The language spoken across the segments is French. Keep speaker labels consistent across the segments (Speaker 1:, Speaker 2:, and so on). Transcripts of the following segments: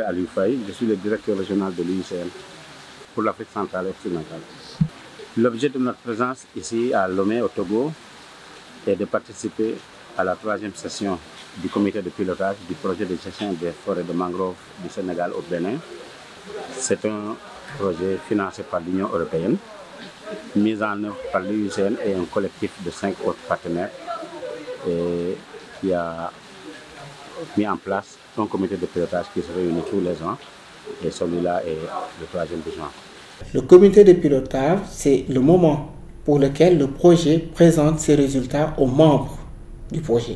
Speaker 1: m'appelle Aliou Faye, je suis le directeur régional de l'UICN pour l'Afrique centrale et occidentale. L'objet de notre présence ici à Lomé, au Togo, est de participer à la 3e session du comité de pilotage du projet de gestion des forêts de mangrove du Sénégal au Bénin. C'est un projet financé par l'Union européenne, mis en œuvre par l'UICN et un collectif de 5 autres partenaires, et qui a mis en place un comité de pilotage qui se réunit tous les ans, et celui-là est le 3e de juin.
Speaker 2: Le comité de pilotage, c'est le moment pour lequel le projet présente ses résultats aux membres du projet.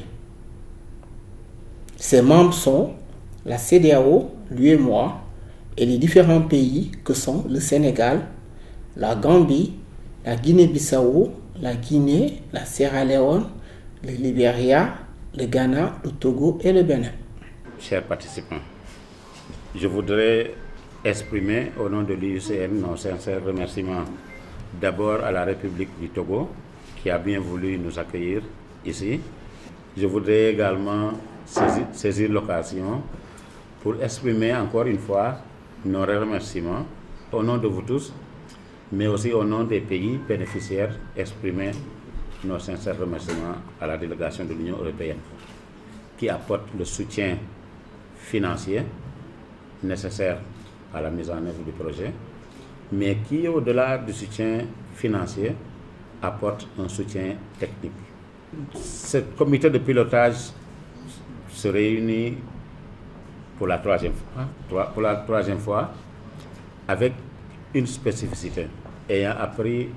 Speaker 2: Ces membres sont la CEDEAO, l'UEMOA et les différents pays que sont le Sénégal, la Gambie, la Guinée-Bissau, la Guinée, la Sierra Leone, le Libéria, le Ghana, le Togo et le Bénin.
Speaker 1: Chers participants, je voudrais exprimer au nom de l'UICN nos sincères remerciements d'abord à la République du Togo qui a bien voulu nous accueillir ici. Je voudrais également saisir l'occasion pour exprimer encore une fois nos remerciements au nom de vous tous, mais aussi au nom des pays bénéficiaires, exprimer nos sincères remerciements à la délégation de l'Union européenne qui apporte le soutien financier nécessaire à la mise en œuvre du projet, mais qui, au-delà du soutien financier, apporte un soutien technique. Ce comité de pilotage se réunit pour la troisième fois avec une spécificité. Ayant appris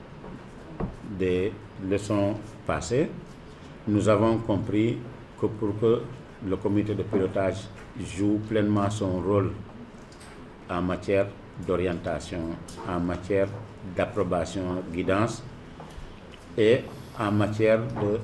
Speaker 1: des leçons passées, nous avons compris que pour que le comité de pilotage joue pleinement son rôle en matière d'orientation, en matière d'approbation, guidance et en matière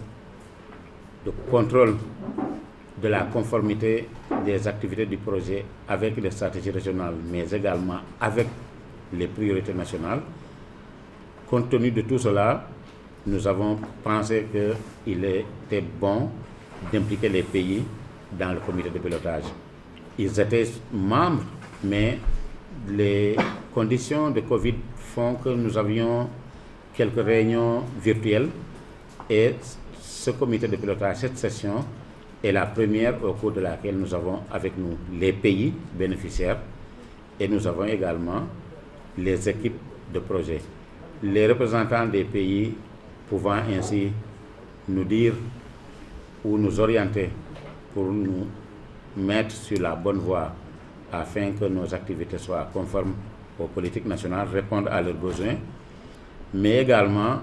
Speaker 1: de contrôle de la conformité des activités du projet avec les stratégies régionales, mais également avec les priorités nationales. Compte tenu de tout cela, nous avons pensé qu'il était bon d'impliquer les pays dans le comité de pilotage. Ils étaient membres, mais les conditions de Covid font que nous avions quelques réunions virtuelles et ce comité de pilotage, cette session, est la première au cours de laquelle nous avons avec nous les pays bénéficiaires et nous avons également les équipes de projet. Les représentants des pays pouvant ainsi nous dire ou nous orienter pour nous mettre sur la bonne voie afin que nos activités soient conformes aux politiques nationales, répondre à leurs besoins, mais également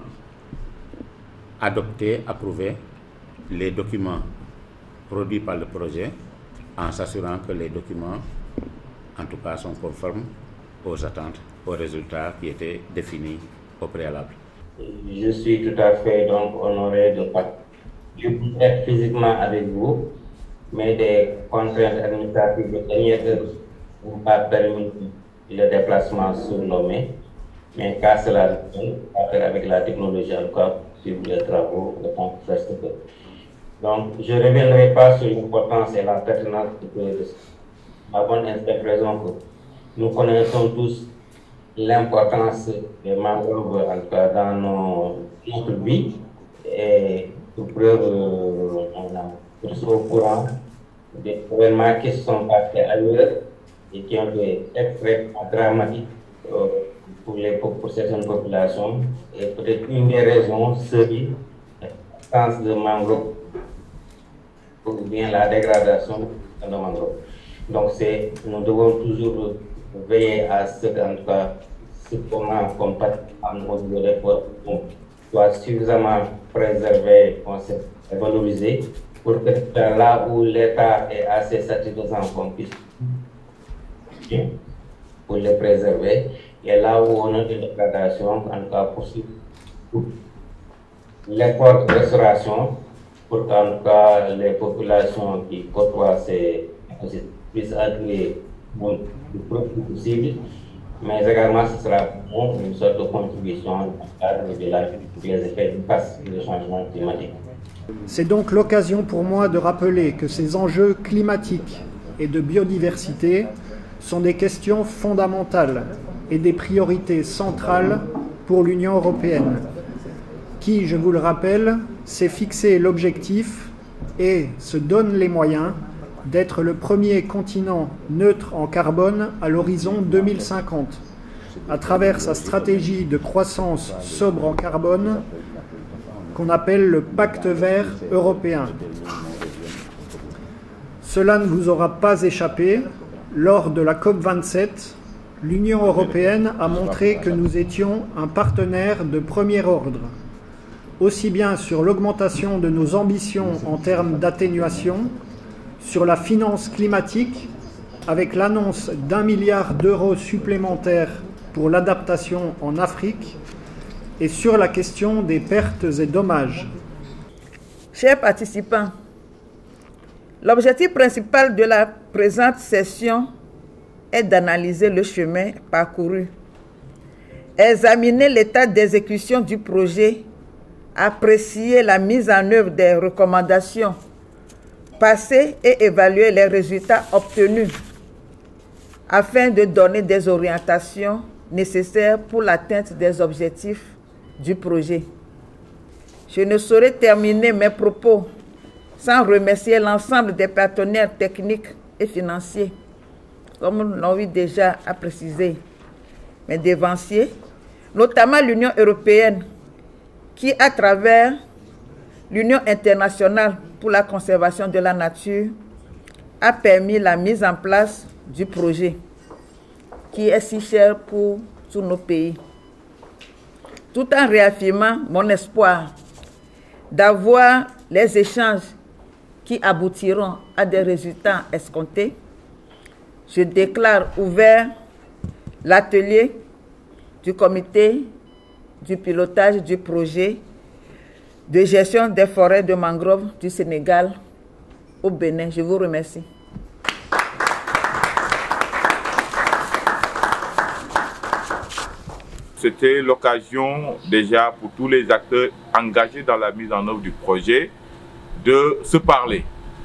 Speaker 1: adopter, approuver les documents produits par le projet en s'assurant que les documents, en tout cas, sont conformes aux attentes, aux résultats qui étaient définis au préalable.
Speaker 3: Je suis tout à fait donc honoré de participer être physiquement avec vous, mais des contraintes administratives de dernière heure n'ont pas permis le déplacement sur Lomé, mais qu'à cela avec la technologie encore sur les travaux de temps presque. Donc, je ne reviendrai pas sur l'importance et la pertinence de ma bonne raison que nous connaissons tous l'importance des mangroves en tout cas dans notre vie et pour preuve on a tous au courant des événements qui se sont passés ailleurs et qui ont été extrêmement dramatiques pour certaines populations et peut-être une des raisons serait l'absence de mangroves ou bien la dégradation de mangroves. Donc nous devons toujours veiller à ce qu'en tout cas ce qu'on passe en niveau de l'effort soit suffisamment préservé, et valorisé pour que là où l'État est assez satisfaisant qu'on puisse pour les préserver et là où on a une dégradation, en tout cas poursuivre l'effort de restauration pour qu'en tout cas les populations qui côtoient ces puissent accueillir le plus possible, mais également ce sera une sorte de contribution à les effets du changement climatique.
Speaker 4: C'est donc l'occasion pour moi de rappeler que ces enjeux climatiques et de biodiversité sont des questions fondamentales et des priorités centrales pour l'Union européenne, qui, je vous le rappelle, s'est fixé l'objectif et se donne les moyens d'être le premier continent neutre en carbone à l'horizon 2050, à travers sa stratégie de croissance sobre en carbone qu'on appelle le Pacte vert européen. Cela ne vous aura pas échappé, lors de la COP27, l'Union européenne a montré que nous étions un partenaire de premier ordre, aussi bien sur l'augmentation de nos ambitions en termes d'atténuation, sur la finance climatique, avec l'annonce d'1 milliard d'euros supplémentaires pour l'adaptation en Afrique, et sur la question des pertes et dommages.
Speaker 5: Chers participants, l'objectif principal de la présente session est d'analyser le chemin parcouru, examiner l'état d'exécution du projet, apprécier la mise en œuvre des recommandations passées et évaluer les résultats obtenus afin de donner des orientations nécessaires pour l'atteinte des objectifs du projet. Je ne saurais terminer mes propos sans remercier l'ensemble des partenaires techniques et financiers, comme l'ont eu déjà à préciser mes devanciers, notamment l'Union européenne, qui, à travers l'Union internationale pour la conservation de la nature, a permis la mise en place du projet, qui est si cher pour tous nos pays, tout en réaffirmant mon espoir d'avoir les échanges qui aboutiront à des résultats escomptés. Je déclare ouvert l'atelier du comité du pilotage du projet de gestion des forêts de mangrove du Sénégal au Bénin. Je vous remercie.
Speaker 6: C'était l'occasion déjà pour tous les acteurs engagés dans la mise en œuvre du projet de se parler,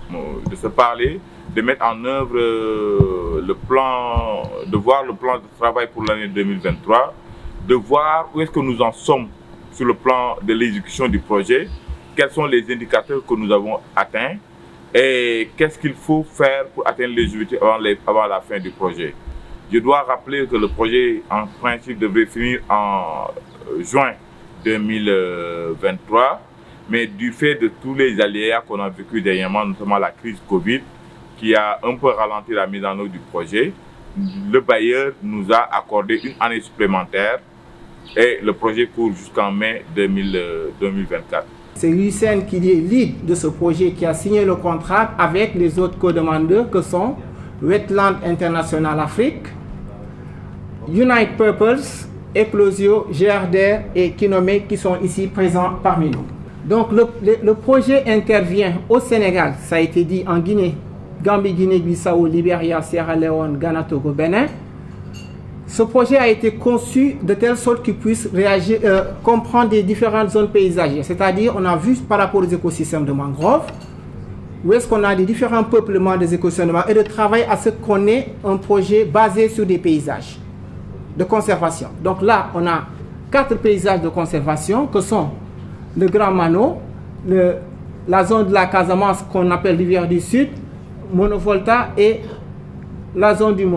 Speaker 6: de mettre en œuvre le plan, de voir le plan de travail pour l'année 2023, de voir où est-ce que nous en sommes sur le plan de l'exécution du projet, quels sont les indicateurs que nous avons atteints et qu'est-ce qu'il faut faire pour atteindre les objectifs avant la fin du projet. Je dois rappeler que le projet, en principe, devrait finir en juin 2023, mais du fait de tous les aléas qu'on a vécu dernièrement, notamment la crise Covid, qui a un peu ralenti la mise en œuvre du projet, le bailleur nous a accordé une année supplémentaire et le projet court jusqu'en mai 2024.
Speaker 2: C'est l'UICN qui est lead de ce projet, qui a signé le contrat avec les autres co-demandeurs que sont Wetland International Afrique, Unite Purpose, Eclosio, GRDR et Kinomé qui sont ici présents parmi nous. Donc le projet intervient au Sénégal, ça a été dit, en Guinée, Gambie, Guinée-Bissau, Libéria, Sierra Leone, Ghana, Togo, Bénin. Ce projet a été conçu de telle sorte qu'il puisse comprendre les différentes zones paysagères. C'est-à-dire, on a vu par rapport aux écosystèmes de mangrove, où est-ce qu'on a des différents peuplements des écosystèmes de mangrove, et de travailler à ce qu'on ait un projet basé sur des paysages de conservation. Donc là, on a 4 paysages de conservation que sont le Grand Mano, la zone de la Casamance qu'on appelle Rivière du Sud, Monovolta et la zone du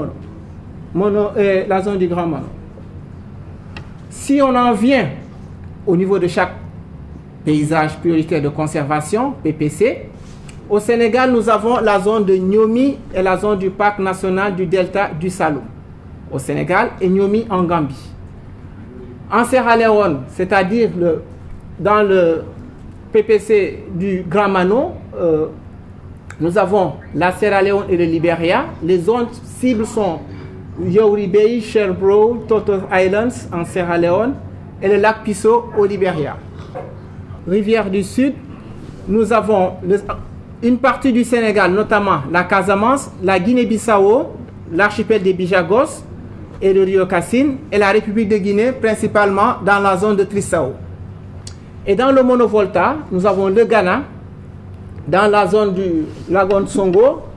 Speaker 2: la zone du Grand Mano. Si on en vient au niveau de chaque paysage prioritaire de conservation, PPC, au Sénégal, nous avons la zone de Niomi et la zone du parc national du delta du Saloum au Sénégal et Niomi en Gambie. En Sierra Leone, c'est-à-dire dans le PPC du Grand Mano, nous avons la Sierra Leone et le Libéria. Les zones cibles sont Yawuri Bay, Shelbrough, Tortoise Islands en Sierra Leone et le lac Pisso au Libéria. Rivière du Sud, nous avons une partie du Sénégal, notamment la Casamance, la Guinée-Bissau, l'archipel des Bijagos et le Rio Cassine, et la République de Guinée, principalement dans la zone de Trissau. Et dans le Monovolta, nous avons le Ghana, dans la zone du lagon Songo,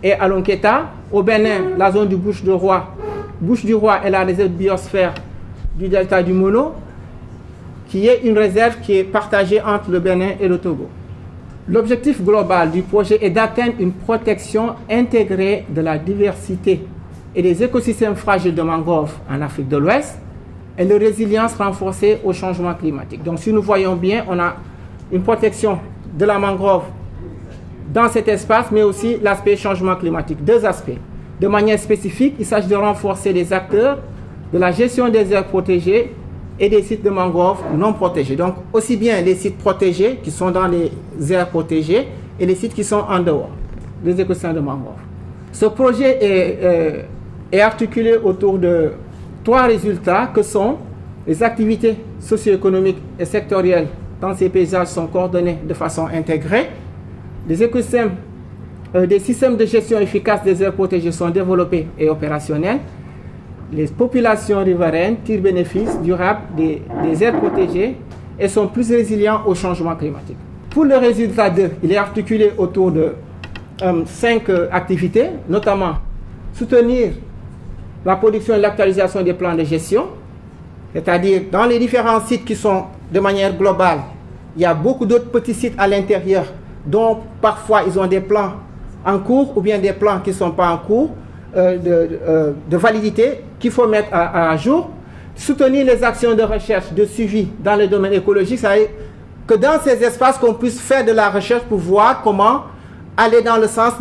Speaker 2: et à Lonqueta. Au Bénin, la zone du Bouches-du-Roi. Bouches-du-Roi est la réserve biosphère du delta du Mono, qui est une réserve qui est partagée entre le Bénin et le Togo. L'objectif global du projet est d'atteindre une protection intégrée de la diversité et des écosystèmes fragiles de mangroves en Afrique de l'Ouest et de résilience renforcée au changement climatique. Donc si nous voyons bien, on a une protection de la mangrove dans cet espace, mais aussi l'aspect changement climatique. Deux aspects. De manière spécifique, il s'agit de renforcer les acteurs de la gestion des aires protégées et des sites de mangroves non protégés. Donc aussi bien les sites protégés qui sont dans les aires protégées et les sites qui sont en dehors des écosystèmes de mangroves. Ce projet est articulé autour de 3 résultats que sont les activités socio-économiques et sectorielles dans ces paysages sont coordonnées de façon intégrée. Les écosystèmes, des systèmes de gestion efficaces des aires protégées sont développés et opérationnels. Les populations riveraines tirent bénéfice durable des aires protégées et sont plus résilients au changement climatique. Pour le résultat 2, il est articulé autour de 5 activités, notamment soutenir la production et l'actualisation des plans de gestion, c'est-à-dire dans les différents sites qui sont de manière globale, il y a beaucoup d'autres petits sites à l'intérieur dont parfois ils ont des plans en cours ou bien des plans qui ne sont pas en cours de validité qu'il faut mettre à jour. Soutenir les actions de recherche, de suivi dans le domaine écologique, c'est-à-dire que dans ces espaces qu'on puisse faire de la recherche pour voir comment aller dans le sens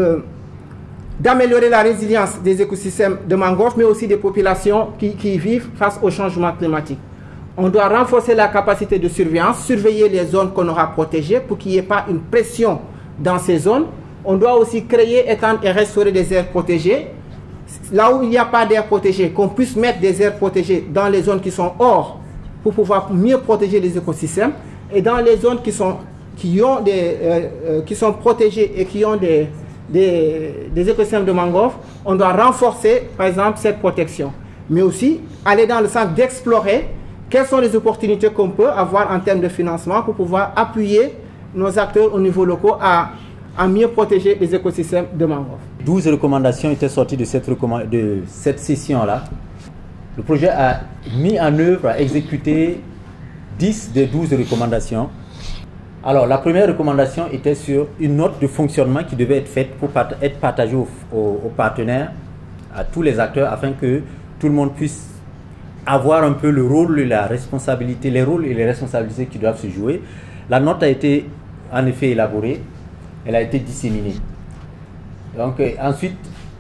Speaker 2: d'améliorer la résilience des écosystèmes de mangroves, mais aussi des populations qui vivent face au changement climatique. On doit renforcer la capacité de surveillance, surveiller les zones qu'on aura protégées pour qu'il n'y ait pas une pression dans ces zones. On doit aussi créer, étendre et restaurer des aires protégées. Là où il n'y a pas d'aires protégées, qu'on puisse mettre des aires protégées dans les zones qui sont hors pour pouvoir mieux protéger les écosystèmes. Et dans les zones qui sont protégées et qui ont des écosystèmes de mangroves, on doit renforcer, par exemple, cette protection. Mais aussi aller dans le sens d'explorer quelles sont les opportunités qu'on peut avoir en termes de financement pour pouvoir appuyer nos acteurs au niveau local à mieux protéger les écosystèmes de mangroves.
Speaker 7: 12 recommandations étaient sorties de cette session-là. Le projet a mis en œuvre, a exécuté 10 des 12 recommandations. Alors, la première recommandation était sur une note de fonctionnement qui devait être faite pour être partagée aux partenaires, à tous les acteurs, afin que tout le monde puisse avoir un peu le rôle et la responsabilité, les rôles et les responsabilités qui doivent se jouer. La note a été en effet élaborée, elle a été disséminée. Donc ensuite,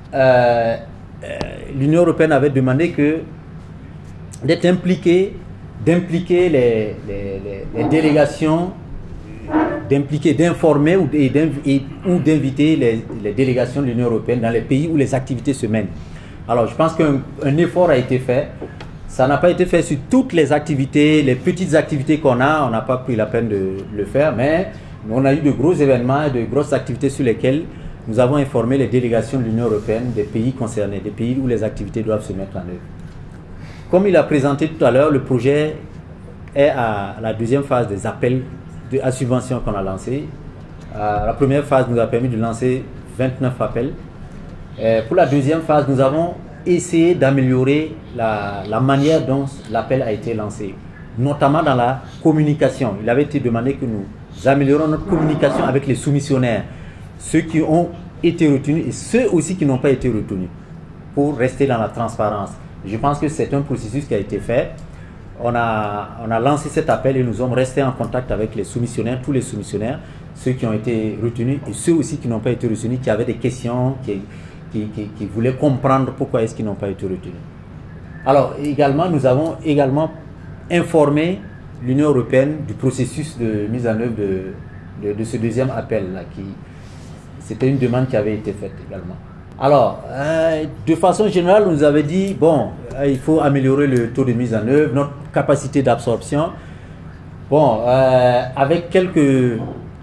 Speaker 7: l'Union européenne avait demandé d'être impliquée, d'impliquer les délégations, d'informer ou d'inviter les délégations de l'Union européenne dans les pays où les activités se mènent. Alors je pense qu'un effort a été fait. Ça n'a pas été fait sur toutes les activités, les petites activités qu'on a, on n'a pas pris la peine de le faire, mais on a eu de gros événements, de grosses activités sur lesquelles nous avons informé les délégations de l'Union européenne des pays concernés, des pays où les activités doivent se mettre en œuvre. Comme il a présenté tout à l'heure, le projet est à la deuxième phase des appels à subvention qu'on a lancés. La première phase nous a permis de lancer 29 appels. Pour la deuxième phase, nous avons essayé d'améliorer la manière dont l'appel a été lancé, notamment dans la communication. Il avait été demandé que nous améliorons notre communication avec les soumissionnaires, ceux qui ont été retenus et ceux aussi qui n'ont pas été retenus, pour rester dans la transparence. Je pense que c'est un processus qui a été fait. On a lancé cet appel et nous sommes restés en contact avec les soumissionnaires, tous les soumissionnaires, ceux qui ont été retenus et ceux aussi qui n'ont pas été retenus, qui avaient des questions, qui voulaient comprendre pourquoi est-ce qu'ils n'ont pas été retenus. Alors également, nous avons également informé l'Union européenne du processus de mise en œuvre de ce deuxième appel-là. C'était une demande qui avait été faite également. Alors, de façon générale, on nous avait dit, bon, il faut améliorer le taux de mise en œuvre, notre capacité d'absorption. Bon, avec quelques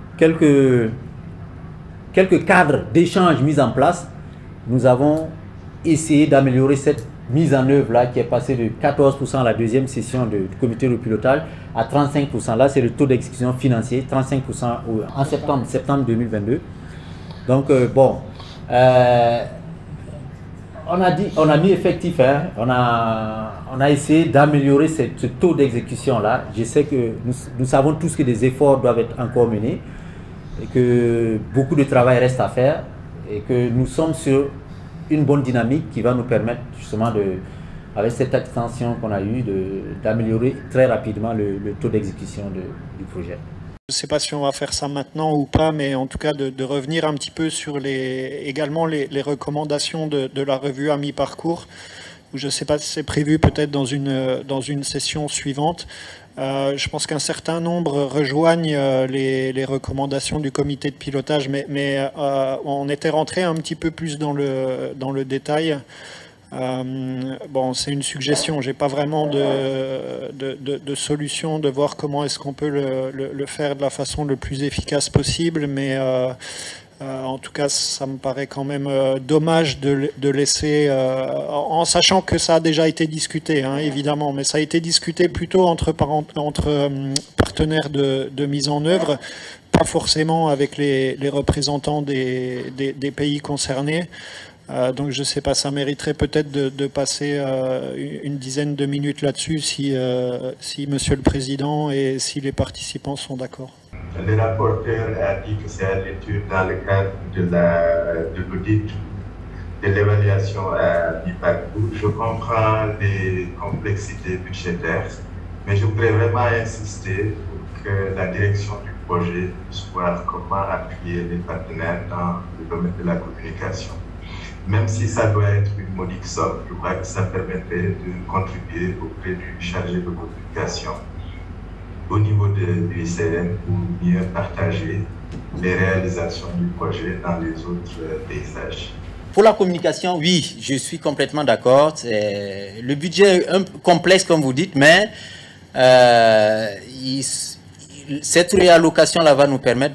Speaker 7: cadres d'échange mis en place, nous avons essayé d'améliorer cette mise en œuvre-là qui est passée de 14% à la deuxième session du comité de pilotage à 35%. Là, c'est le taux d'exécution financier, 35% en septembre 2022. Donc, bon, On a mis effectif, hein. On a essayé d'améliorer ce taux d'exécution-là. Je sais que nous savons tous que des efforts doivent être encore menés et que beaucoup de travail reste à faire et que nous sommes sur une bonne dynamique qui va nous permettre justement, avec cette extension qu'on a eue, d'améliorer très rapidement le taux d'exécution du projet.
Speaker 4: Je ne sais pas si on va faire ça maintenant ou pas, mais en tout cas de revenir un petit peu sur également les recommandations de la revue à mi-parcours. Je ne sais pas si c'est prévu peut-être dans une session suivante. Je pense qu'un certain nombre rejoignent les recommandations du comité de pilotage, mais on était rentré un petit peu plus dans le détail. Bon, c'est une suggestion, j'ai pas vraiment de solution, de voir comment est-ce qu'on peut le faire de la façon le plus efficace possible, mais en tout cas ça me paraît quand même dommage de laisser, en sachant que ça a déjà été discuté, hein, évidemment, mais ça a été discuté plutôt entre partenaires de mise en œuvre, pas forcément avec les représentants des pays concernés. Donc je ne sais pas, ça mériterait peut-être de passer une dizaine de minutes là-dessus si Monsieur le Président et si les participants sont d'accord.
Speaker 8: Le rapporteur a dit que c'est à l'étude dans le cadre de l'audit de l'évaluation à mi-parcours. Je comprends les complexités budgétaires, mais je voudrais vraiment insister pour que la direction du projet puisse voir comment appuyer les partenaires dans le domaine de la communication. Même si ça doit être une modique somme, je crois que ça permettrait de contribuer auprès du chargé de communication au niveau de l'UICN pour mieux partager les réalisations du projet dans les autres paysages.
Speaker 7: Pour la communication, oui, je suis complètement d'accord. Le budget est un peu complexe, comme vous dites, mais cette réallocation-là va nous permettre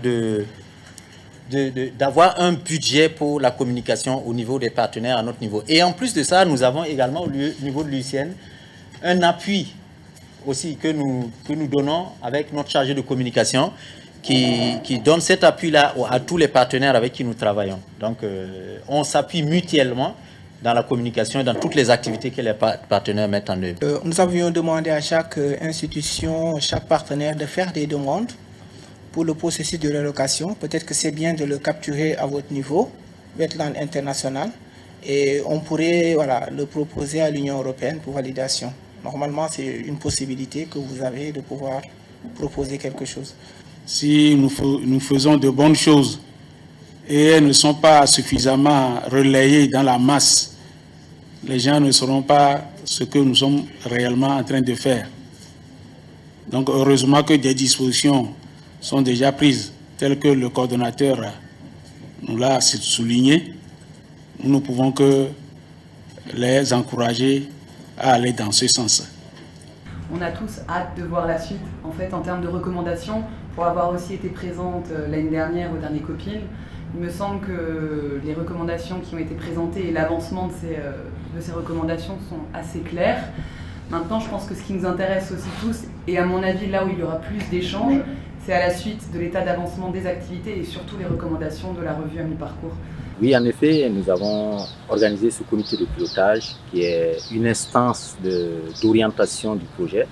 Speaker 7: d'avoir un budget pour la communication au niveau des partenaires à notre niveau. Et en plus de ça, nous avons également au niveau de l'UICN un appui aussi que nous donnons avec notre chargé de communication qui donne cet appui-là à tous les partenaires avec qui nous travaillons. Donc, on s'appuie mutuellement dans la communication et dans toutes les activités que les partenaires mettent en œuvre.
Speaker 2: Nous avions demandé à chaque institution, chaque partenaire de faire des demandes pour le processus de relocation. Peut-être que c'est bien de le capturer à votre niveau, wetland international, et on pourrait le proposer à l'Union européenne pour validation. Normalement, c'est une possibilité que vous avez de pouvoir proposer quelque chose.
Speaker 9: Si nous faisons de bonnes choses et elles ne sont pas suffisamment relayées dans la masse, les gens ne sauront pas ce que nous sommes réellement en train de faire. Donc, heureusement que des dispositions sont déjà prises, telles que le coordonnateur nous l'a souligné. Nous ne pouvons que les encourager à aller dans ce sens.
Speaker 10: On a tous hâte de voir la suite, en fait, en termes de recommandations, pour avoir aussi été présente l'année dernière au dernier COPIL. Il me semble que les recommandations qui ont été présentées et l'avancement de ces recommandations sont assez clairs. Maintenant, je pense que ce qui nous intéresse aussi tous, et à mon avis là où il y aura plus d'échanges, c'est à la suite de l'état d'avancement des activités et surtout les recommandations de la revue à mi-parcours.
Speaker 7: Oui, en effet, nous avons organisé ce comité de pilotage qui est une instance d'orientation du projet.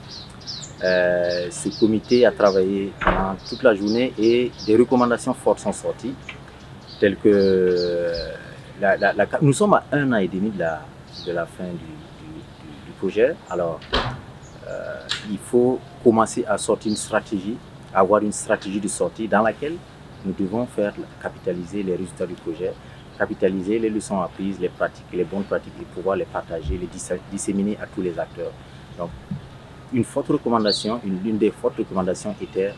Speaker 7: Ce comité a travaillé pendant toute la journée et des recommandations fortes sont sorties, telles que nous sommes à 1 an et demi de la fin du projet. Alors, il faut commencer à sortir une stratégie, avoir une stratégie de sortie dans laquelle nous devons faire capitaliser les résultats du projet, capitaliser les leçons apprises, les pratiques, les bonnes pratiques et pouvoir les partager, les disséminer à tous les acteurs. Donc, une forte recommandation, l'une des fortes recommandations était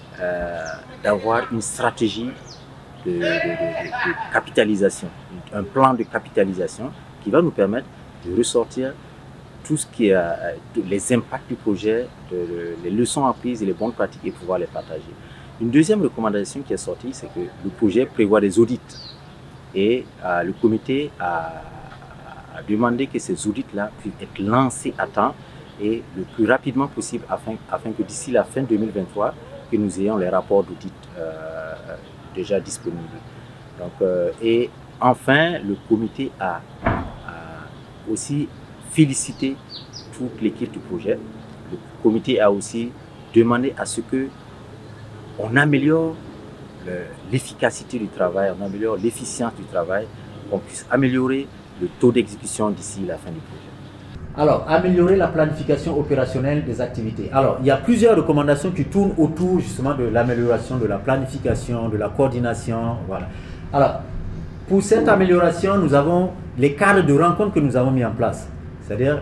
Speaker 7: d'avoir une stratégie de capitalisation, un plan de capitalisation qui va nous permettre de ressortir tout ce qui est les impacts du projet, les leçons apprises et les bonnes pratiques et pouvoir les partager. Une deuxième recommandation qui est sortie, c'est que le projet prévoit des audits et le comité a demandé que ces audits-là puissent être lancés à temps et le plus rapidement possible afin que d'ici la fin 2023, que nous ayons les rapports d'audit déjà disponibles. Donc, et Enfin, le comité a aussi félicité toute l'équipe du projet. Le comité a aussi demandé à ce que on améliore l'efficacité du travail, on améliore l'efficience du travail, qu'on puisse améliorer le taux d'exécution d'ici la fin du projet. Alors, améliorer la planification opérationnelle des activités. Alors, il y a plusieurs recommandations qui tournent autour justement de l'amélioration de la planification, de la coordination. Voilà. Alors, pour cette amélioration, nous avons les cadres de rencontre que nous avons mis en place. C'est-à-dire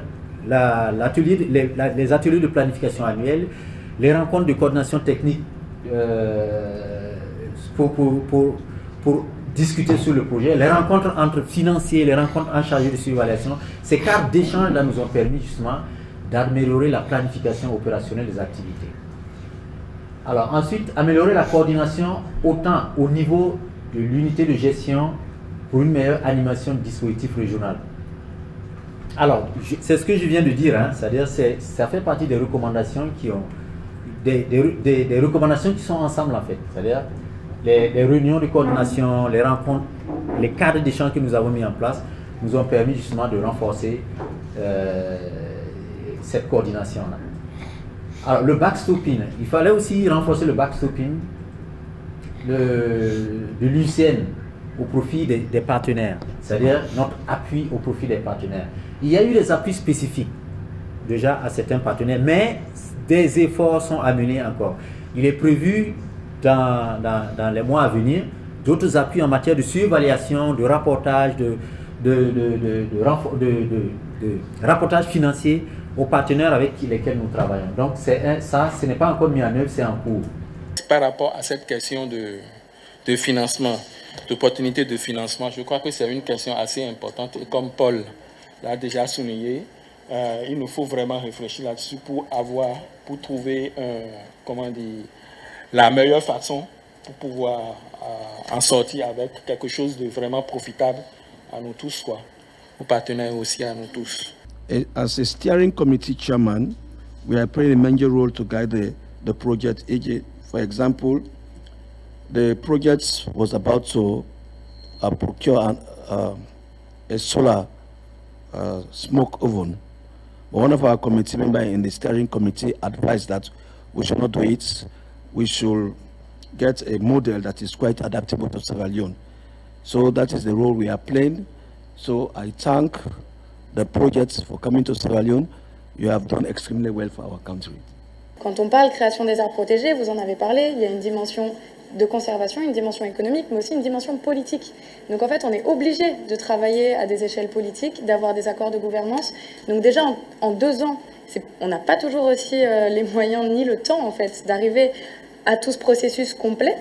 Speaker 7: les ateliers de planification annuels, les rencontres de coordination technique pour discuter sur le projet, les rencontres entre financiers, les rencontres en charge de surveillance. Ces cadres d'échange là nous ont permis justement d'améliorer la planification opérationnelle des activités. Alors ensuite, améliorer la coordination autant au niveau de l'unité de gestion pour une meilleure animation du dispositif régional. Alors, c'est ce que je viens de dire, hein, c'est-à-dire ça fait partie des recommandations qui ont des recommandations qui sont ensemble en fait, c'est-à-dire les réunions de coordination, les rencontres, les cadres d'échange que nous avons mis en place nous ont permis justement de renforcer cette coordination-là. Alors le backstopping, il fallait aussi renforcer le backstopping de l'UCN au profit des partenaires, c'est-à-dire notre appui au profit des partenaires. Il y a eu des appuis spécifiques déjà à certains partenaires, mais des efforts sont à mener encore. Il est prévu dans les mois à venir d'autres appuis en matière de surévaluation, de rapportage, de rapportage financier aux partenaires avec lesquels nous travaillons. Donc ça, ce n'est pas encore mis en œuvre, c'est en cours.
Speaker 9: Par rapport à cette question de financement, d'opportunité de financement, je crois que c'est une question assez importante. Et comme Paul l'a déjà souligné, il nous faut vraiment réfléchir là-dessus pour trouver la meilleure façon pour pouvoir en sortir avec quelque chose de vraiment profitable à nous tous, quoi, aux partenaires aussi, à nous tous.
Speaker 11: As a steering committee chairman, we are playing a major role to guide the project. For example, the project was about to procure a solar smoke oven. But one of our committee members in the steering committee advised that we should not do it. We should get a model that is quite adaptable to Sierra Leone. So that is the role we are playing. So I thank the project for coming to Sierra Leone. You have done extremely well for our country.
Speaker 12: Quand on parle création des aires protégées, vous en avez parlé, il y a une dimension de conservation, une dimension économique, mais aussi une dimension politique. Donc en fait, on est obligé de travailler à des échelles politiques, d'avoir des accords de gouvernance. Donc déjà, en 2 ans, on n'a pas toujours aussi les moyens ni le temps, en fait, d'arriver à tout ce processus complet.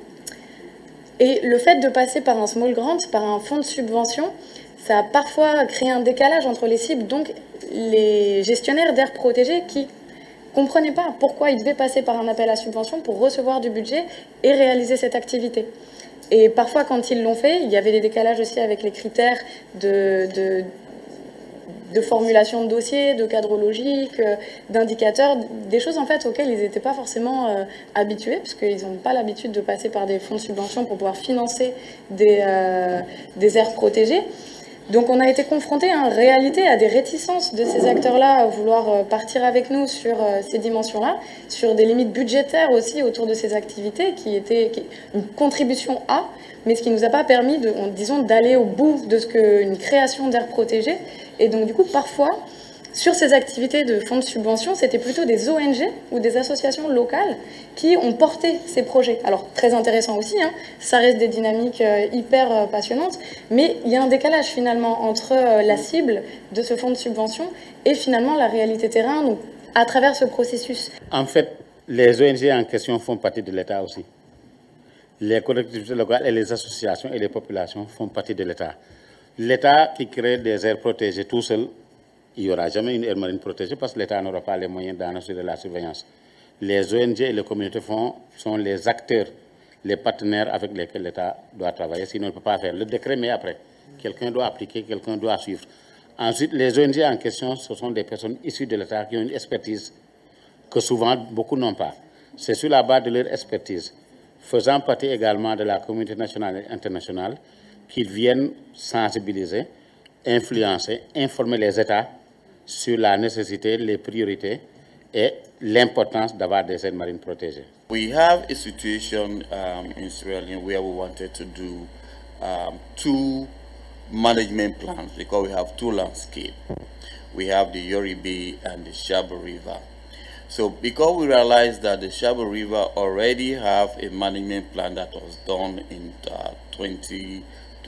Speaker 12: Et le fait de passer par un small grant, par un fonds de subvention, ça a parfois créé un décalage entre les cibles, donc les gestionnaires d'aires protégées qui ne comprenaient pas pourquoi ils devaient passer par un appel à subvention pour recevoir du budget et réaliser cette activité. Et parfois, quand ils l'ont fait, il y avait des décalages aussi avec les critères de formulation de dossiers, de cadre logique, d'indicateurs, des choses en fait auxquelles ils n'étaient pas forcément habitués, parce qu'ils n'ont pas l'habitude de passer par des fonds de subvention pour pouvoir financer des aires protégées. Donc on a été confrontés en réalité à des réticences de ces acteurs-là à vouloir partir avec nous sur ces dimensions-là, sur des limites budgétaires aussi autour de ces activités qui étaient une contribution à, mais ce qui ne nous a pas permis d'aller au bout de ce qu'une création d'aires protégées. Et donc du coup parfois sur ces activités de fonds de subvention, c'était plutôt des ONG ou des associations locales qui ont porté ces projets. Alors, très intéressant aussi, hein, ça reste des dynamiques hyper passionnantes, mais il y a un décalage finalement entre la cible de ce fonds de subvention et finalement la réalité terrain, donc, à travers ce processus.
Speaker 1: En fait, les ONG en question font partie de l'État aussi. Les collectivités locales et les associations et les populations font partie de l'État. L'État qui crée des aires protégées tout seul, il n'y aura jamais une aire marine protégée parce que l'État n'aura pas les moyens d'en assurer la surveillance. Les ONG et les communautés sont les acteurs, les partenaires avec lesquels l'État doit travailler, sinon il ne peut pas faire. Le décret met après. Quelqu'un doit appliquer, quelqu'un doit suivre. Ensuite, les ONG en question, ce sont des personnes issues de l'État qui ont une expertise que souvent beaucoup n'ont pas. C'est sur la base de leur expertise, faisant partie également de la communauté nationale et internationale, qu'ils viennent sensibiliser, influencer, informer les États sur la nécessité, les priorités et l'importance d'avoir des aires marines protégées.
Speaker 13: We have a situation in Sierra Leone where we wanted to do 2 management plans because we have 2 landscapes. We have the Yoribe and the Shabo River. So because we realized that the Shabo River already have a management plan that was done in 2020,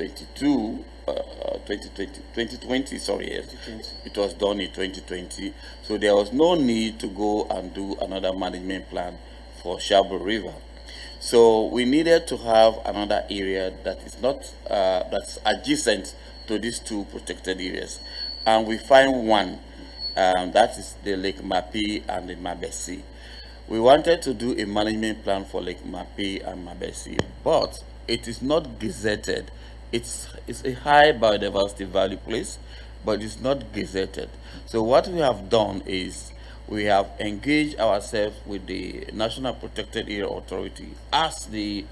Speaker 13: sorry, yes. It was done in 2020. So there was no need to go and do another management plan for Shabo River. So we needed to have another area that is not that's adjacent to these 2 protected areas, and we find one. That is the Lake Mapi and the Mabesi. We wanted to do a management plan for Lake Mapi and Mabesi, but it is not gazetted. It's a high biodiversity value place, but it's not gazetted. So what we have done is we have engaged ourselves with the National Protected Area Authority as the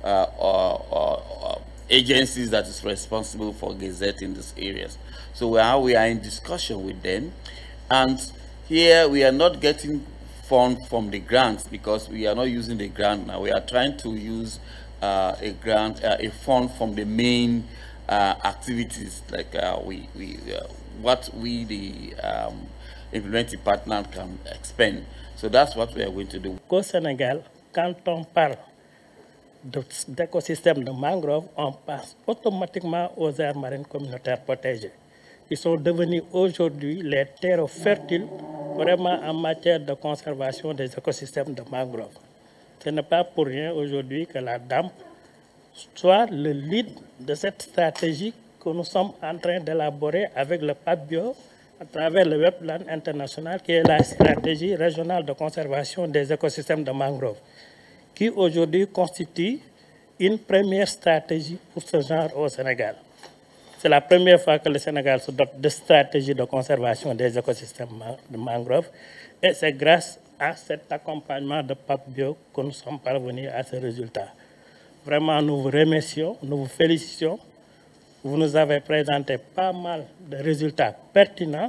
Speaker 13: agencies that is responsible for gazetting these areas. So we are in discussion with them. And here we are not getting funds from the grants because we are not using the grant now. We are trying to use a fund from the main activities, like what we, the implementing partner, can expend. So that's what we are going to do.
Speaker 14: Au Sénégal, quand on parle d'écosystème de mangrove, on passe automatiquement aux aires marines communautaires protégées. Ils sont devenus aujourd'hui les terres fertiles vraiment en matière de conservation des écosystèmes de mangrove. Ce n'est pas pour rien aujourd'hui que la DAMP soit le lead de cette stratégie que nous sommes en train d'élaborer avec le PAPBio à travers le Webplan international qui est la stratégie régionale de conservation des écosystèmes de mangrove, qui aujourd'hui constitue une première stratégie pour ce genre au Sénégal. C'est la première fois que le Sénégal se dote de stratégie de conservation des écosystèmes de mangrove et c'est grâce à cet accompagnement de PAPBio que nous sommes parvenus à ce résultat. Vraiment, nous vous remercions, nous vous félicitons. Vous nous avez présenté pas mal de résultats pertinents.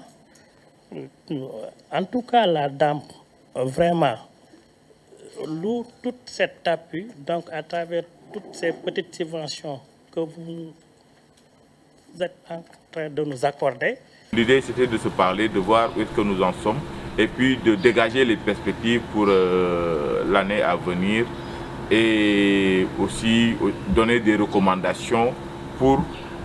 Speaker 14: En tout cas, la DAMP, vraiment, loue tout cet appui, donc à travers toutes ces petites subventions que vous êtes en train de nous accorder.
Speaker 6: L'idée, c'était de se parler, de voir où est-ce que nous en sommes, et puis de dégager les perspectives pour l'année à venir, et aussi donner des recommandations pour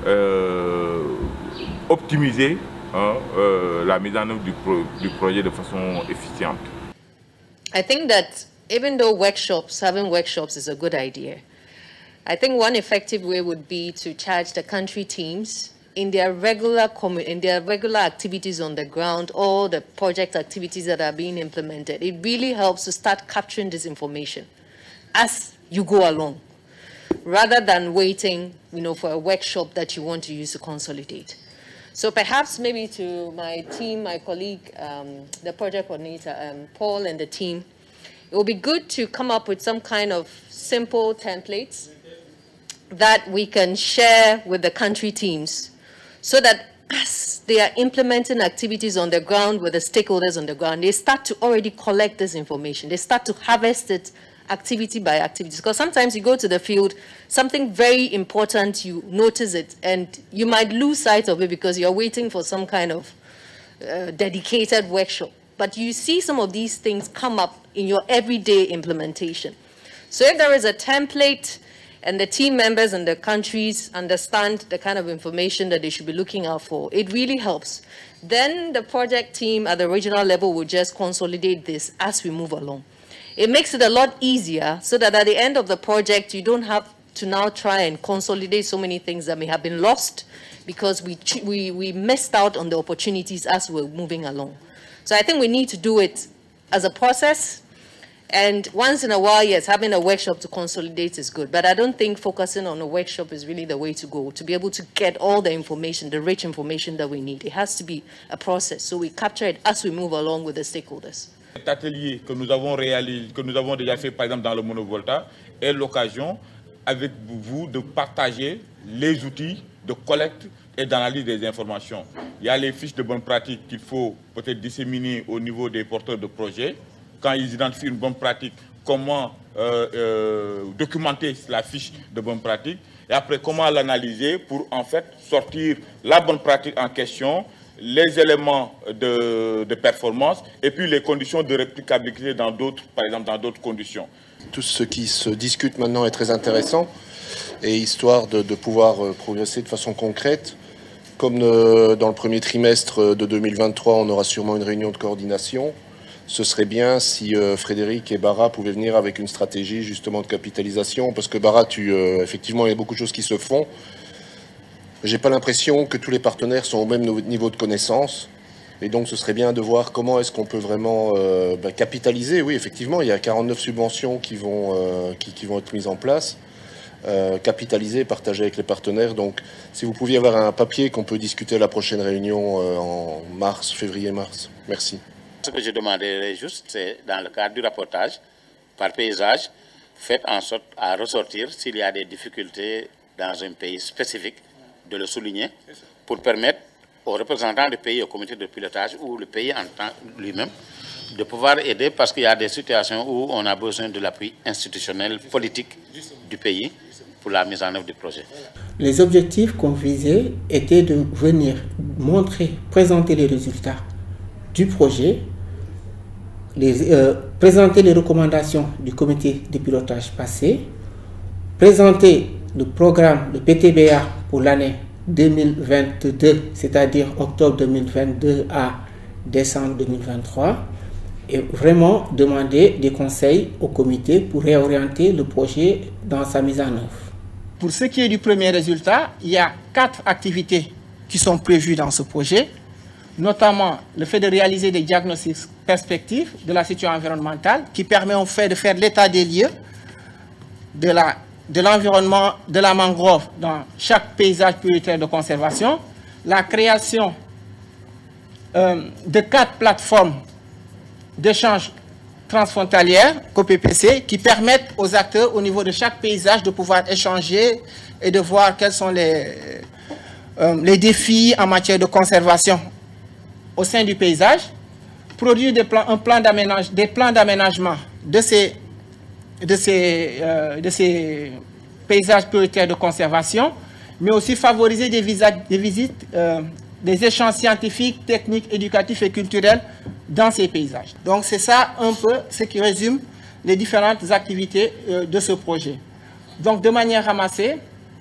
Speaker 6: optimiser la mise en œuvre du projet de façon efficiente.
Speaker 15: I think that even though having workshops is a good idea, I think one effective way would be to charge the country teams in their regular activities on the ground, or the project activities that are being implemented. It really helps to start capturing this information as you go along, rather than waiting, for a workshop that you want to use to consolidate. So perhaps maybe to my team, my colleague, the project coordinator, Paul and the team, it will be good to come up with some kind of simple templates that we can share with the country teams, so that as they are implementing activities on the ground with the stakeholders on the ground, they start to already collect this information. They start to harvest it activity by activity. Because sometimes you go to the field, something very important, you notice it, and you might lose sight of it because you're waiting for some kind of dedicated workshop. But you see some of these things come up in your everyday implementation. So if there is a template and the team members and the countries understand the kind of information that they should be looking out for, it really helps. Then the project team at the regional level will just consolidate this as we move along. It makes it a lot easier, so that at the end of the project, you don't have to now try and consolidate so many things that may have been lost because we missed out on the opportunities as we're moving along. So I think we need to do it as a process. And once in a while, yes, having a workshop to consolidate is good. But I don't think focusing on a workshop is really the way to go, to be able to get all the information, the rich information that we need. It has to be a process. So we capture it as we move along with the stakeholders.
Speaker 6: Cet atelier que nous avons réalisé, que nous avons déjà fait par exemple dans le Monovolta, est l'occasion avec vous de partager les outils de collecte et d'analyse des informations. Il y a les fiches de bonne pratique qu'il faut peut-être disséminer au niveau des porteurs de projets. Quand ils identifient une bonne pratique, comment documenter la fiche de bonne pratique et après comment l'analyser pour en fait sortir la bonne pratique en question, les éléments de performance et puis les conditions de réplicabilité dans d'autres, par exemple dans d'autres conditions.
Speaker 16: Tout ce qui se discute maintenant est très intéressant et histoire de pouvoir progresser de façon concrète. Comme dans le premier trimestre de 2023, on aura sûrement une réunion de coordination. Ce serait bien si Frédéric et Bara pouvaient venir avec une stratégie justement de capitalisation, parce que Bara, effectivement, il y a beaucoup de choses qui se font. J'ai pas l'impression que tous les partenaires sont au même niveau de connaissance, et donc ce serait bien de voir comment est-ce qu'on peut vraiment capitaliser. Oui, effectivement, il y a 49 subventions qui vont être mises en place. Capitaliser, partager avec les partenaires. Donc, si vous pouviez avoir un papier qu'on peut discuter à la prochaine réunion en mars, février-mars. Merci.
Speaker 17: Ce que je demanderais juste, c'est dans le cadre du rapportage, par paysage, faites en sorte à ressortir s'il y a des difficultés dans un pays spécifique, de le souligner, pour permettre aux représentants du pays, au comité de pilotage ou le pays en tant lui-même, de pouvoir aider parce qu'il y a des situations où on a besoin de l'appui institutionnel, politique du pays pour la mise en œuvre du projet.
Speaker 2: Les objectifs qu'on visait étaient de venir montrer, présenter les résultats du projet, présenter les recommandations du comité de pilotage passé, présenter le programme, le PTBA pour l'année 2022, c'est-à-dire octobre 2022 à décembre 2023, et vraiment demander des conseils au comité pour réorienter le projet dans sa mise en œuvre. Pour ce qui est du premier résultat, il y a 4 activités qui sont prévues dans ce projet, notamment le fait de réaliser des diagnostics perspectives de la situation environnementale qui permet en fait de faire l'état des lieux de l'environnement de la mangrove dans chaque paysage prioritaire de conservation, la création de 4 plateformes d'échange transfrontalières, COPPC, qui permettent aux acteurs au niveau de chaque paysage de pouvoir échanger et de voir quels sont les défis en matière de conservation au sein du paysage, produire des plans d'aménagement de ces paysages prioritaires de conservation, mais aussi favoriser des visites, des échanges scientifiques, techniques, éducatifs et culturels dans ces paysages. Donc c'est ça un peu ce qui résume les différentes activités de ce projet. Donc de manière ramassée,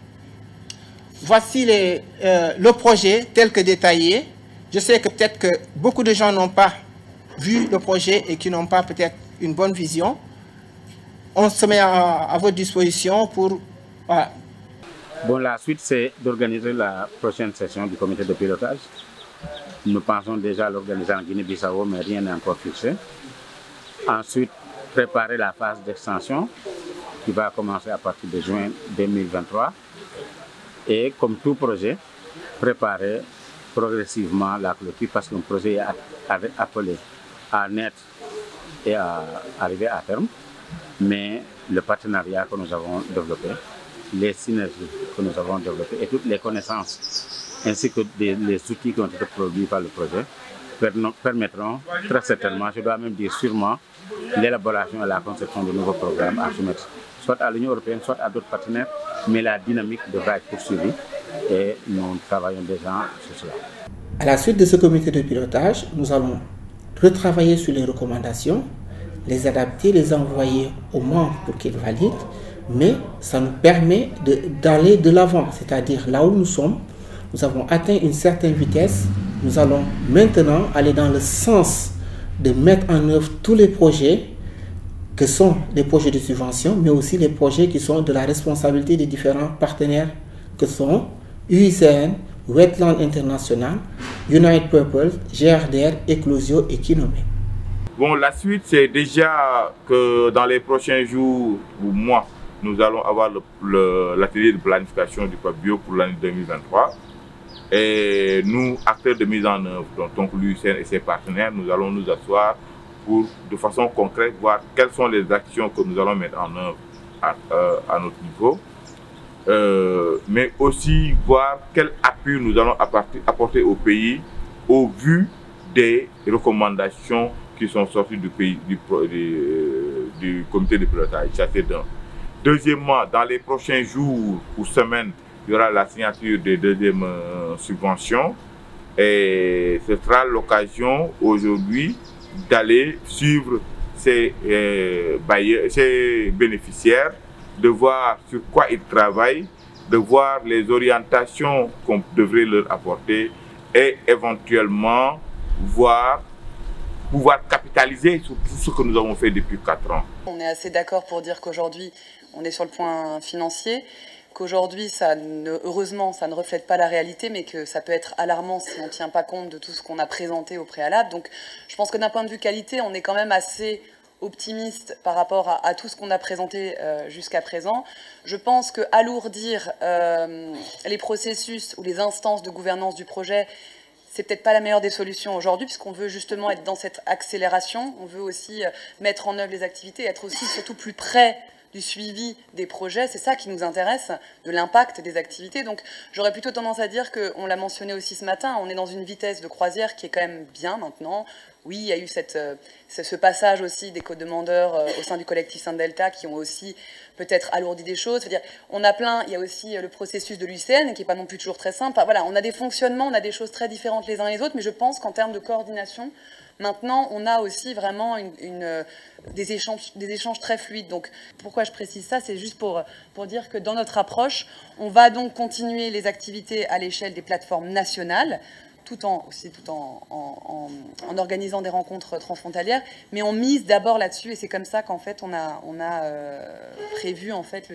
Speaker 2: voici le projet tel que détaillé. Je sais que peut-être que beaucoup de gens n'ont pas vu le projet et qui n'ont pas peut-être une bonne vision. On se met à votre disposition pour... Voilà.
Speaker 1: Bon, la suite, c'est d'organiser la prochaine session du comité de pilotage. Nous pensons déjà à l'organiser en Guinée-Bissau, mais rien n'est encore fixé. Ensuite, préparer la phase d'extension qui va commencer à partir de juin 2023. Et comme tout projet, préparer progressivement la clôture parce qu'un projet est appelé à naître et à arriver à terme. Mais le partenariat que nous avons développé, les synergies que nous avons développées et toutes les connaissances ainsi que les outils qui ont été produits par le projet permettront très certainement, je dois même dire sûrement, l'élaboration et la conception de nouveaux programmes à soumettre soit à l'Union européenne, soit à d'autres partenaires, mais la dynamique devra être poursuivie et nous travaillons déjà sur cela.
Speaker 2: À la suite de ce comité de pilotage, nous allons retravailler sur les recommandations, les adapter, les envoyer aux membres pour qu'ils valident, mais ça nous permet d'aller de l'avant, c'est-à-dire là où nous sommes, nous avons atteint une certaine vitesse, nous allons maintenant aller dans le sens de mettre en œuvre tous les projets que sont les projets de subvention, mais aussi les projets qui sont de la responsabilité des différents partenaires que sont UICN, Wetland International, United Purpose, GRDR, Eclosio et Kinomé.
Speaker 6: Bon, la suite, c'est déjà que dans les prochains jours ou mois, nous allons avoir l'atelier de planification du PABio pour l'année 2023. Et nous, acteurs de mise en œuvre, donc l'UICN et ses partenaires, nous allons nous asseoir pour, de façon concrète, voir quelles sont les actions que nous allons mettre en œuvre à notre niveau. mais aussi voir quel appui nous allons apporter au pays au vu des recommandations qui sont sorties du comité de pilotage. Ça, c'est d'un. Deuxièmement, dans les prochains jours ou semaines, il y aura la signature des deuxièmes subventions et ce sera l'occasion aujourd'hui d'aller suivre ces bénéficiaires, de voir sur quoi ils travaillent, de voir les orientations qu'on devrait leur apporter et éventuellement pouvoir capitaliser sur tout ce que nous avons fait depuis 4 ans.
Speaker 10: On est assez d'accord pour dire qu'aujourd'hui, on est sur le point financier, qu'aujourd'hui, heureusement, ça ne reflète pas la réalité, mais que ça peut être alarmant si on ne tient pas compte de tout ce qu'on a présenté au préalable. Donc, je pense que d'un point de vue qualité, on est quand même assez optimiste par rapport à tout ce qu'on a présenté jusqu'à présent. Je pense que alourdir les processus ou les instances de gouvernance du projet, c'est peut-être pas la meilleure des solutions aujourd'hui, puisqu'on veut justement être dans cette accélération. On veut aussi mettre en œuvre les activités, être aussi surtout plus près du suivi des projets. C'est ça qui nous intéresse, de l'impact des activités. Donc j'aurais plutôt tendance à dire qu'on l'a mentionné aussi ce matin, on est dans une vitesse de croisière qui est quand même bien maintenant. Oui, il y a eu ce passage aussi des co-demandeurs au sein du collectif Saint-Delta qui ont aussi peut-être alourdi des choses. C'est-à-dire, on a plein, il y a aussi le processus de l'UCN qui n'est pas non plus toujours très simple. Enfin, voilà, on a des fonctionnements, on a des choses très différentes les uns les autres, mais je pense qu'en termes de coordination, maintenant, on a aussi vraiment des échanges très fluides. Donc, pourquoi je précise ça? C'est juste pour dire que dans notre approche, on va donc continuer les activités à l'échelle des plateformes nationales, tout en organisant des rencontres transfrontalières, mais on mise d'abord là-dessus, et c'est comme ça qu'en fait on a prévu en fait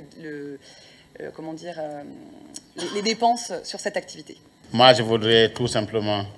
Speaker 10: les dépenses sur cette activité.
Speaker 1: Moi, je voudrais tout simplement,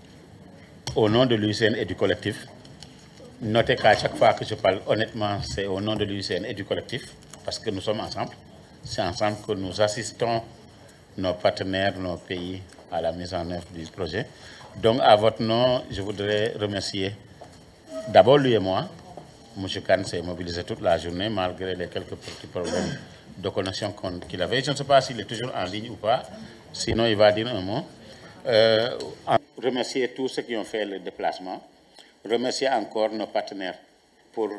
Speaker 1: au nom de l'UCN et du collectif, noter qu'à chaque fois que je parle honnêtement, c'est au nom de l'UCN et du collectif, parce que nous sommes ensemble. C'est ensemble que nous assistons nos partenaires, nos pays à la mise en œuvre du projet. Donc, à votre nom, je voudrais remercier d'abord lui et moi. M. Khan s'est mobilisé toute la journée, malgré les quelques petits problèmes de connexion qu'il avait. Je ne sais pas s'il est toujours en ligne ou pas, sinon il va dire un mot. Remercier tous ceux qui ont fait le déplacement. Remercier encore nos partenaires pour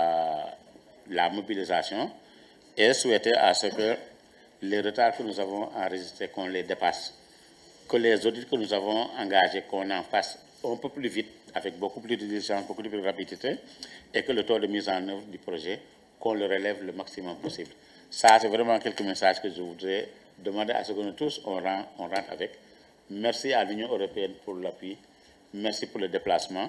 Speaker 1: la mobilisation et souhaiter à ce que les retards que nous avons enregistrés, qu'on les dépasse, que les audits que nous avons engagés, qu'on en fasse un peu plus vite, avec beaucoup plus de diligence, beaucoup plus de rapidité, et que le taux de mise en œuvre du projet, qu'on le relève le maximum possible. Ça, c'est vraiment quelques messages que je voudrais demander à ce que nous tous, on rentre avec. Merci à l'Union européenne pour l'appui, merci pour le déplacement,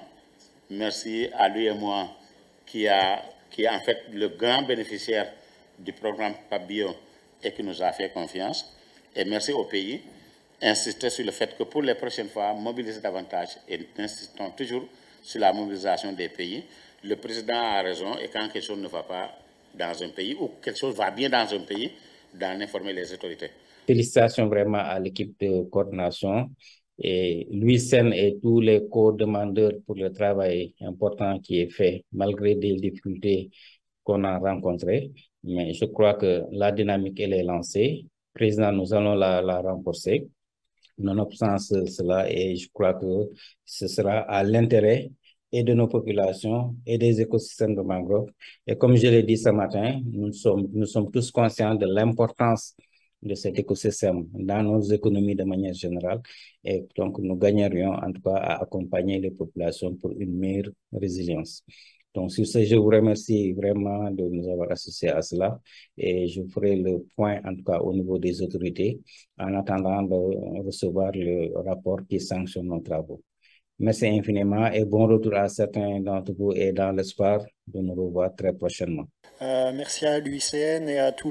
Speaker 1: merci à lui et moi, qui est en fait le grand bénéficiaire du programme PAPBio et qui nous a fait confiance, et merci au pays. Insister sur le fait que pour les prochaines fois, mobiliser davantage, et insistons toujours sur la mobilisation des pays. Le président a raison, et quand quelque chose ne va pas dans un pays, ou quelque chose va bien dans un pays, d'en informer les autorités. Félicitations vraiment à l'équipe de coordination, et l'UICN et tous les co-demandeurs pour le travail important qui est fait, malgré des difficultés qu'on a rencontrées. Mais je crois que la dynamique, elle est lancée. Président, nous allons la renforcer. Nonobstant cela, et je crois que ce sera à l'intérêt et de nos populations et des écosystèmes de mangrove. Et comme je l'ai dit ce matin, nous sommes tous conscients de l'importance de cet écosystème dans nos économies de manière générale. Et donc, nous gagnerions en tout cas à accompagner les populations pour une meilleure résilience. Donc, sur ce, je vous remercie vraiment de nous avoir associés à cela, et je ferai le point, en tout cas, au niveau des autorités, en attendant de recevoir le rapport qui sanctionne nos travaux. Merci infiniment et bon retour à certains d'entre vous, et dans l'espoir de nous revoir très prochainement.
Speaker 4: Merci à l'UICN et à tous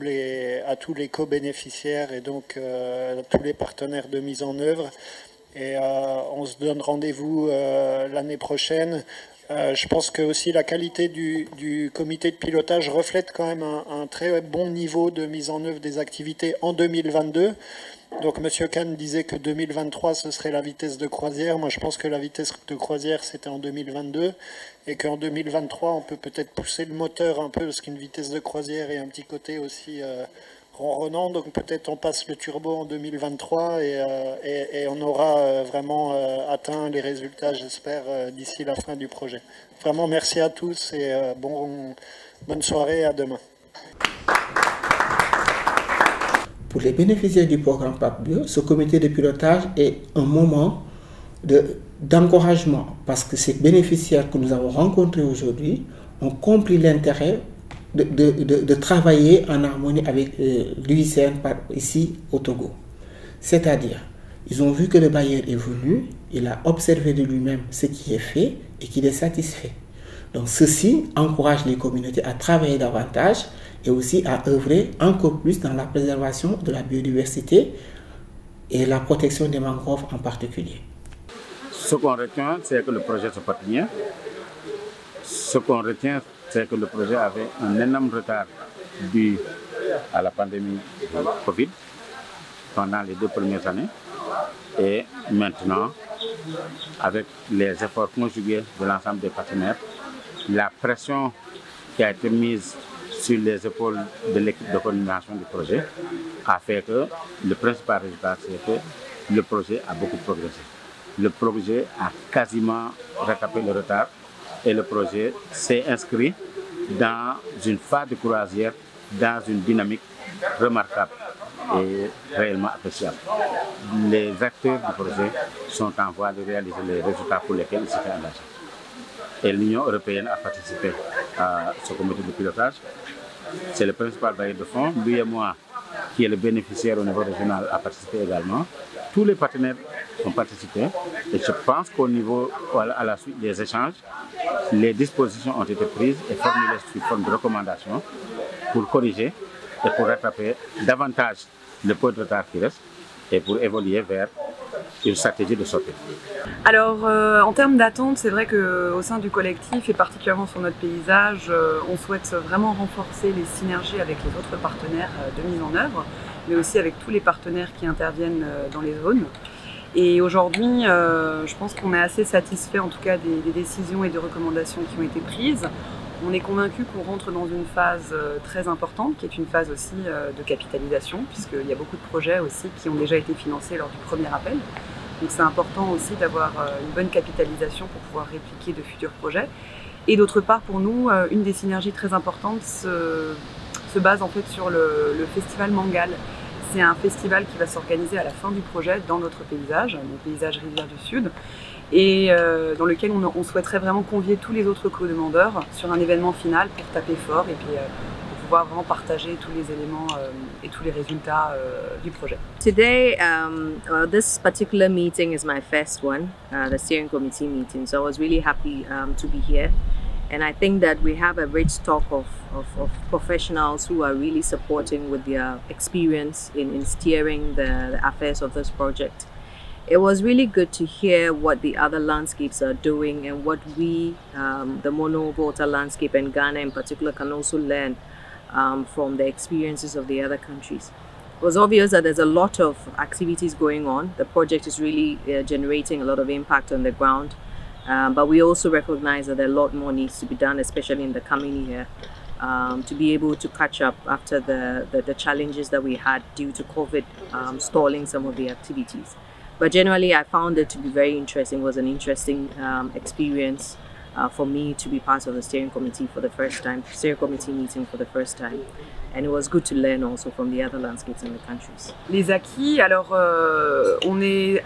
Speaker 4: les co-bénéficiaires, et donc tous les partenaires de mise en œuvre. Et on se donne rendez-vous l'année prochaine. Je pense que aussi la qualité du comité de pilotage reflète quand même un très bon niveau de mise en œuvre des activités en 2022. Donc M. Khan disait que 2023 ce serait la vitesse de croisière. Moi je pense que la vitesse de croisière c'était en 2022, et qu'en 2023 on peut peut-être pousser le moteur un peu, parce qu'une vitesse de croisière et un petit côté aussi ronronnant, donc peut-être on passe le turbo en 2023 et on aura vraiment atteint les résultats, j'espère, d'ici la fin du projet. Vraiment merci à tous et bonne soirée, à demain.
Speaker 2: Pour les bénéficiaires du programme PAP2, ce comité de pilotage est un moment d'encouragement parce que ces bénéficiaires que nous avons rencontrés aujourd'hui ont compris l'intérêt de travailler en harmonie avec l'UICN ici au Togo. C'est-à-dire, ils ont vu que le bailleur est venu, il a observé de lui-même ce qui est fait et qu'il est satisfait. Donc ceci encourage les communautés à travailler davantage et aussi à œuvrer encore plus dans la préservation de la biodiversité et la protection des mangroves en particulier.
Speaker 1: Ce qu'on retient, c'est que le projet se porte bien. Ce qu'on retient, c'est que le projet avait un énorme retard dû à la pandémie de Covid pendant les 2 premières années. Et maintenant, avec les efforts conjugués de l'ensemble des partenaires, la pression qui a été mise sur les épaules de l'équipe de coordination du projet a fait que le principal résultat, c'est que le projet a beaucoup progressé. Le projet a quasiment rattrapé le retard et le projet s'est inscrit dans une phase de croisière, dans une dynamique remarquable et réellement appréciable. Les acteurs du projet sont en voie de réaliser les résultats pour lesquels ils s'étaient engagés. Et l'Union européenne a participé à ce comité de pilotage. C'est le principal bailleur de fonds. Lui et moi, qui est le bénéficiaire au niveau régional, a participé également. Tous les partenaires ont participé et je pense qu'au niveau, à la suite des échanges, les dispositions ont été prises et formulées sous forme de recommandations pour corriger et pour rattraper davantage le peu de retard qui reste et pour évoluer vers une stratégie de sortie.
Speaker 10: Alors en termes d'attente, c'est vrai qu'au sein du collectif et particulièrement sur notre paysage, on souhaite vraiment renforcer les synergies avec les autres partenaires de mise en œuvre, mais aussi avec tous les partenaires qui interviennent dans les zones. Et aujourd'hui, je pense qu'on est assez satisfait en tout cas des décisions et des recommandations qui ont été prises. On est convaincu qu'on rentre dans une phase très importante, qui est une phase aussi de capitalisation, puisqu'il y a beaucoup de projets aussi qui ont déjà été financés lors du premier appel. Donc c'est important aussi d'avoir une bonne capitalisation pour pouvoir répliquer de futurs projets. Et d'autre part, pour nous, une des synergies très importantes se base en fait sur le festival Mangal. C'est un festival qui va s'organiser à la fin du projet dans notre paysage, le paysage Rivière du Sud, et dans lequel on souhaiterait vraiment convier tous les autres co-demandeurs sur un événement final pour taper fort et puis pour pouvoir vraiment partager tous les éléments et tous les résultats du projet.
Speaker 18: Today, this particular meeting is my first one, the steering committee meeting, so I was really happy to be here. And I think that we have a rich stock of professionals who are really supporting with their experience in steering the affairs of this project. It was really good to hear what the other landscapes are doing and what we, the mono-water landscape and Ghana in particular, can also learn from the experiences of the other countries. It was obvious that there's a lot of activities going on. The project is really generating a lot of impact on the ground. But we also recognize that a lot more needs to be done, especially in the coming year, to be able to catch up after the challenges that we had due to COVID stalling some of the activities. But generally, I found it to be very interesting. It was an interesting experience for me to be part of the steering committee for the first time, steering committee meeting for the first time. And it was good to learn also from the other landscapes in the countries.
Speaker 10: Les acquis, alors on était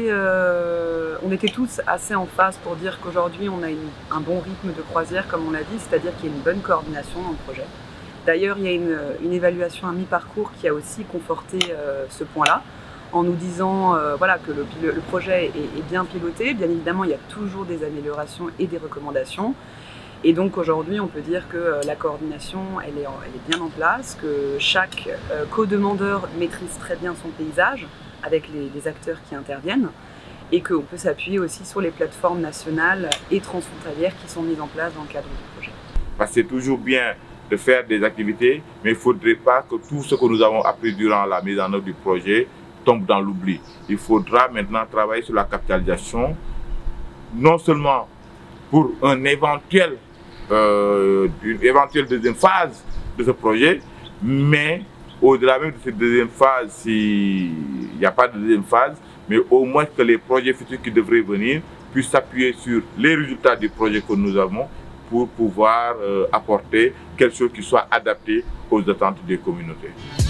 Speaker 10: tous assez en phase pour dire qu'aujourd'hui on a un bon rythme de croisière, comme on l'a dit, c'est-à-dire qu'il y a une bonne coordination dans le projet. D'ailleurs, il y a une évaluation à mi-parcours qui a aussi conforté ce point-là, en nous disant voilà, que le projet est bien piloté. Bien évidemment, il y a toujours des améliorations et des recommandations. Et donc aujourd'hui, on peut dire que la coordination, elle est bien en place, que chaque co-demandeur maîtrise très bien son paysage avec les acteurs qui interviennent et qu'on peut s'appuyer aussi sur les plateformes nationales et transfrontalières qui sont mises en place dans le cadre du projet.
Speaker 6: C'est toujours bien de faire des activités, mais il ne faudrait pas que tout ce que nous avons appris durant la mise en œuvre du projet tombe dans l'oubli. Il faudra maintenant travailler sur la capitalisation, non seulement pour une éventuelle deuxième phase de ce projet, mais au-delà même de cette deuxième phase, s'il n'y a pas de deuxième phase, mais au moins que les projets futurs qui devraient venir puissent s'appuyer sur les résultats du projet que nous avons pour pouvoir apporter quelque chose qui soit adapté aux attentes des communautés.